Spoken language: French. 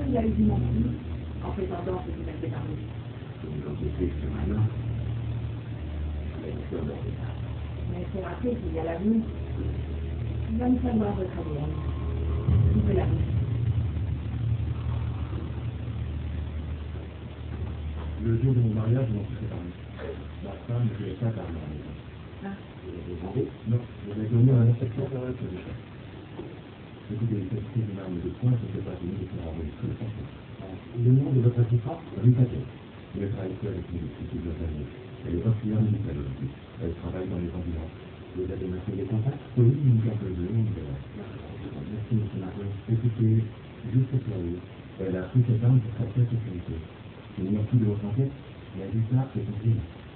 il a eu du menti en prétendant ce qu'il a fait parler. Quand tu sais que maintenant, mais c'est un bon état. Mais il faut rappeler qu'il y a l'avenir. Il va nous falloir votre ADN. Il peut l'avenir. Le jour de mon mariage, je m'en suis séparé. Ma femme ne voulait pas garder la maison. Ah. Je l'ai demandé. Non, je l'ai donné à un inspecteur de la solution. Écoutez, cette prise de l'arme de poing, je ne sais pas si vous pouvez enregistrer le français. Le nom de votre assistante, Rue Paquet. Elle travaille avec nous depuis plusieurs années. Elle est auxiliaire médicale aussi. Elle travaille dans les ambulances. Vous avez maintenu des contacts? Oui, une carte de jeu, merci, M. Margot. Écoutez, juste au cas où, elle a pris cette arme pour sa sécurité. Il n'y a plus de votre enquête, mais Lucas est possible.